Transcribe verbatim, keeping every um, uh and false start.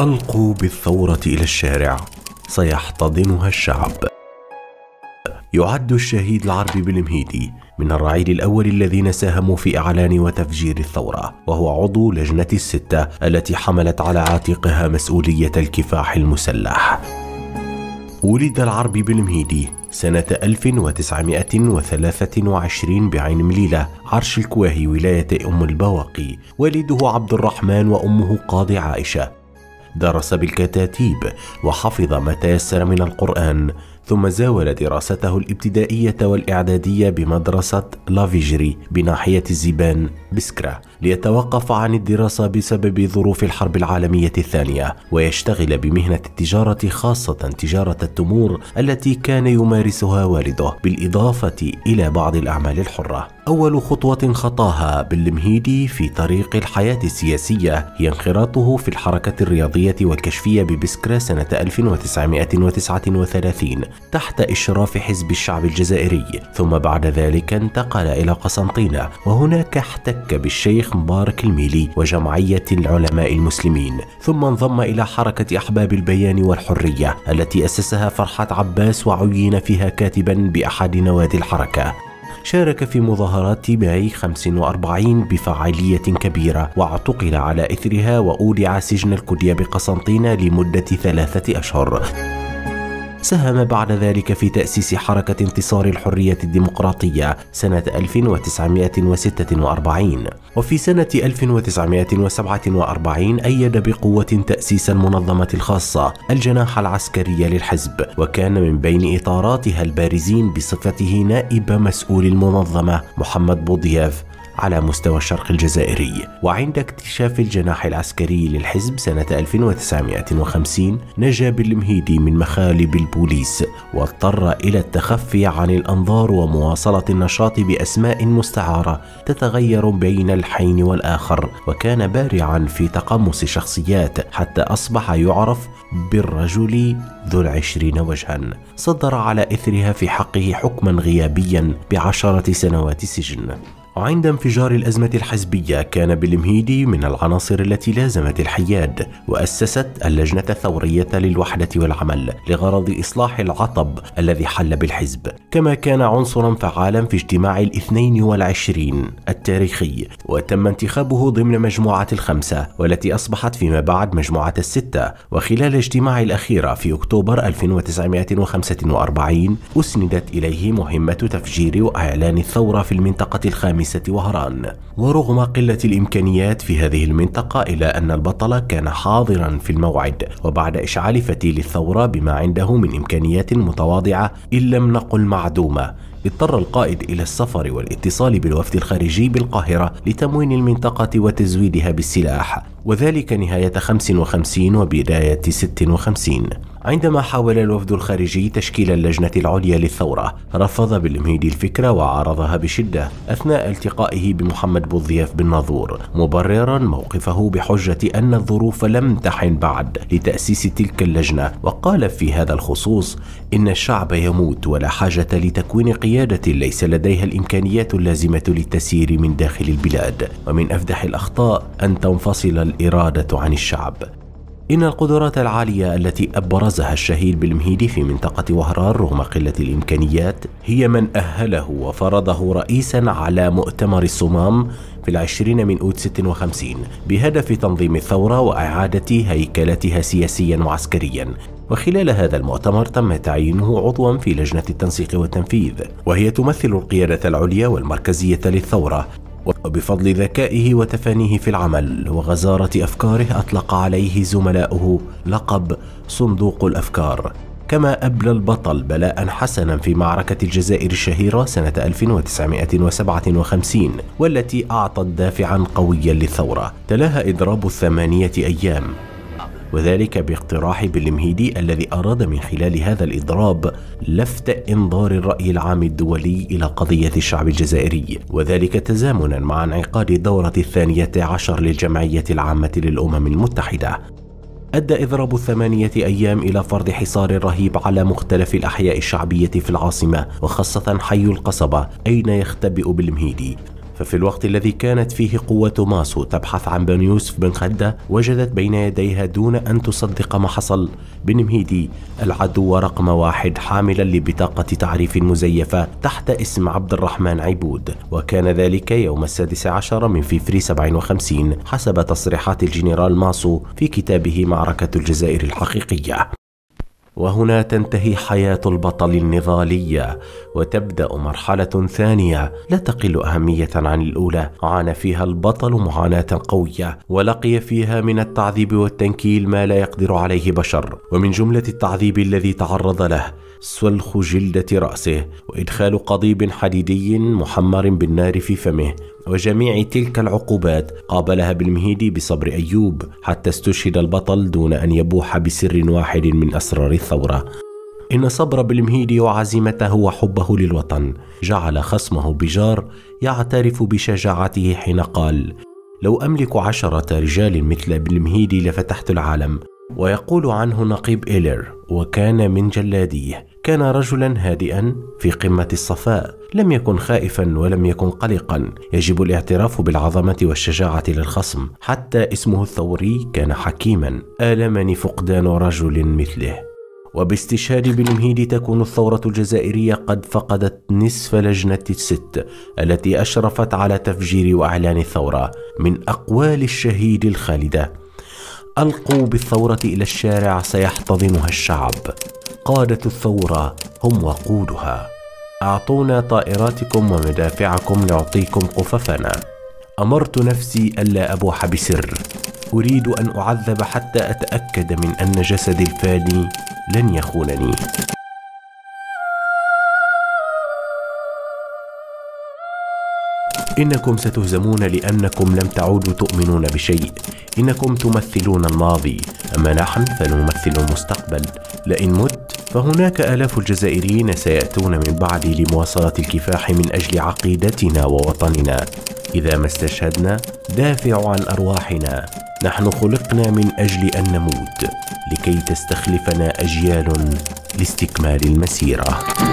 ألقوا بالثورة إلى الشارع، سيحتضنها الشعب. يعد الشهيد العربي بالمهيدي من الرعيل الأول الذين ساهموا في إعلان وتفجير الثورة، وهو عضو لجنة الستة التي حملت على عاتقها مسؤولية الكفاح المسلح. ولد العربي بالمهيدي سنة ألف وتسعمائة وثلاثة وعشرين بعين مليلة، عرش الكواهي، ولاية أم البواقي. والده عبد الرحمن وأمه قاضي عائشة. درس بالكتاتيب وحفظ ما تيسر من القرآن، ثم زاول دراسته الابتدائية والإعدادية بمدرسة لافيجري بناحية الزبان بسكرة، ليتوقف عن الدراسة بسبب ظروف الحرب العالمية الثانية، ويشتغل بمهنة التجارة، خاصة تجارة التمور التي كان يمارسها والده، بالإضافة إلى بعض الأعمال الحرة. أول خطوة خطاها بالمهيدي في طريق الحياة السياسية هي انخراطه في الحركة الرياضية والكشفية ببسكرة سنة ألف وتسعمائة وتسعة وثلاثين تحت إشراف حزب الشعب الجزائري، ثم بعد ذلك انتقل إلى قسنطينة، وهناك احتك بالشيخ مبارك الميلي وجمعية العلماء المسلمين، ثم انضم إلى حركة أحباب البيان والحرية التي أسسها فرحات عباس، وعين فيها كاتبا بأحد نوادي الحركة. شارك في مظاهرات ماي خمسة وأربعين بفعالية كبيرة، واعتقل على إثرها وأودع سجن الكدية بقسنطينة لمدة ثلاثة أشهر. ساهم بعد ذلك في تأسيس حركة انتصار الحرية الديمقراطية سنة ألف وتسعمائة وستة وأربعين، وفي سنة ألف وتسعمائة وسبعة وأربعين أيد بقوة تأسيس المنظمة الخاصة الجناح العسكري للحزب، وكان من بين إطاراتها البارزين بصفته نائب مسؤول المنظمة محمد بوضياف على مستوى الشرق الجزائري. وعند اكتشاف الجناح العسكري للحزب سنة ألف وتسعمائة وخمسين نجا بالمهيدي من مخالب البوليس، واضطر إلى التخفي عن الأنظار ومواصلة النشاط بأسماء مستعارة تتغير بين الحين والآخر، وكان بارعا في تقمص شخصيات حتى أصبح يعرف بالرجل ذو العشرين وجها. صدر على إثرها في حقه حكما غيابيا بعشرة سنوات سجن. وعند انفجار الأزمة الحزبية كان بالمهيدي من العناصر التي لازمت الحياد، وأسست اللجنة الثورية للوحدة والعمل لغرض إصلاح العطب الذي حل بالحزب، كما كان عنصرا فعالا في اجتماع الاثنين والعشرين التاريخي، وتم انتخابه ضمن مجموعة الخمسة والتي أصبحت فيما بعد مجموعة الستة. وخلال اجتماع الأخيرة في أكتوبر ألف وتسعمائة وخمسة وأربعين أسندت إليه مهمة تفجير وإعلان الثورة في المنطقة الخامسة وهران. ورغم قلة الإمكانيات في هذه المنطقة، إلا أن البطل كان حاضرا في الموعد، وبعد إشعال فتيل الثورة بما عنده من إمكانيات متواضعة إن لم نقل معدومة، اضطر القائد إلى السفر والاتصال بالوفد الخارجي بالقاهرة لتموين المنطقة وتزويدها بالسلاح، وذلك نهاية خمس وخمسين وبداية ست وخمسين. عندما حاول الوفد الخارجي تشكيل اللجنة العليا للثورة، رفض بالمهيدي الفكرة وعارضها بشدة أثناء التقائه بمحمد بوضياف بالناظور، مبررا موقفه بحجة أن الظروف لم تحن بعد لتأسيس تلك اللجنة. وقال في هذا الخصوص: إن الشعب يموت، ولا حاجة لتكوين قيادة ليس لديها الإمكانيات اللازمة للتسيير من داخل البلاد، ومن أفدح الأخطاء أن تنفصل الإرادة عن الشعب. إن القدرات العالية التي أبرزها الشهيد بالمهيدي في منطقة وهران رغم قلة الإمكانيات هي من أهله وفرضه رئيسا على مؤتمر الصمام في العشرين من أوت ستة وخمسين بهدف تنظيم الثورة وإعادة هيكلتها سياسيا وعسكريا. وخلال هذا المؤتمر تم تعيينه عضوا في لجنة التنسيق والتنفيذ، وهي تمثل القيادة العليا والمركزية للثورة. وبفضل ذكائه وتفانيه في العمل وغزارة أفكاره أطلق عليه زملاؤه لقب صندوق الأفكار. كما أبلى البطل بلاء حسنا في معركة الجزائر الشهيرة سنة ألف وتسعمائة وسبعة وخمسين، والتي أعطت دافعا قويا للثورة. تلاها إضراب الثمانية أيام، وذلك باقتراح بالمهيدي الذي أراد من خلال هذا الإضراب لفت إنظار الرأي العام الدولي إلى قضية الشعب الجزائري، وذلك تزامنا مع انعقاد الدورة الثانية عشر للجمعية العامة للأمم المتحدة. أدى إضراب الثمانية أيام إلى فرض حصار رهيب على مختلف الأحياء الشعبية في العاصمة، وخاصة حي القصبة أين يختبئ بالمهيدي، ففي الوقت الذي كانت فيه قوة ماسو تبحث عن بن يوسف بن خدة، وجدت بين يديها دون أن تصدق ما حصل بن-مهيدي العدو رقم واحد، حاملا لبطاقة تعريف مزيفة تحت اسم عبد الرحمن عبود، وكان ذلك يوم السادس عشر من فبراير سبعين وخمسين حسب تصريحات الجنرال ماسو في كتابه معركة الجزائر الحقيقية. وهنا تنتهي حياة البطل النضالية، وتبدأ مرحلة ثانية لا تقل أهمية عن الأولى، عانى فيها البطل معاناة قوية، ولقي فيها من التعذيب والتنكيل ما لا يقدر عليه بشر. ومن جملة التعذيب الذي تعرض له سلخ جلدة رأسه، وإدخال قضيب حديدي محمر بالنار في فمه، وجميع تلك العقوبات قابلها بن-مهيدي بصبر أيوب حتى استشهد البطل دون أن يبوح بسر واحد من أسرار الثورة. إن صبر بن-مهيدي وعزيمته وحبه للوطن جعل خصمه بجار يعترف بشجاعته حين قال: لو أملك عشرة رجال مثل بن-مهيدي لفتحت العالم. ويقول عنه نقيب إيلر، وكان من جلاديه، كان رجلا هادئا في قمة الصفاء، لم يكن خائفا ولم يكن قلقا، يجب الاعتراف بالعظمة والشجاعة للخصم، حتى اسمه الثوري كان حكيما. آلمني فقدان رجل مثله. وباستشهاد بن-مهيدي تكون الثورة الجزائرية قد فقدت نصف لجنة الست التي أشرفت على تفجير وإعلان الثورة. من أقوال الشهيد الخالدة: ألقوا بالثورة إلى الشارع سيحتضنها الشعب، قادة الثورة هم وقودها، أعطونا طائراتكم ومدافعكم لأعطيكم قففنا، أمرت نفسي ألا أبوح بسر، أريد أن أعذب حتى أتأكد من أن جسدي الفاني لن يخونني. إنكم ستهزمون لأنكم لم تعودوا تؤمنون بشيء، إنكم تمثلون الماضي، أما نحن فنمثل المستقبل. لئن مت فهناك آلاف الجزائريين سيأتون من بعدي لمواصلة الكفاح من أجل عقيدتنا ووطننا. إذا ما استشهدنا دافعوا عن أرواحنا، نحن خلقنا من أجل أن نموت لكي تستخلفنا أجيال لاستكمال المسيرة.